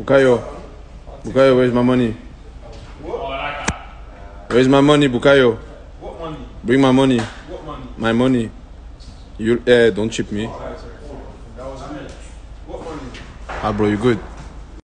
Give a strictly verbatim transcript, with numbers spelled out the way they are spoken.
Bukayo. Bukayo, where's my money? What? Where's my money, Bukayo? What money? Bring my money. What money? My money. You, eh, don't chip me. That was me. What money? Ah, bro, you good?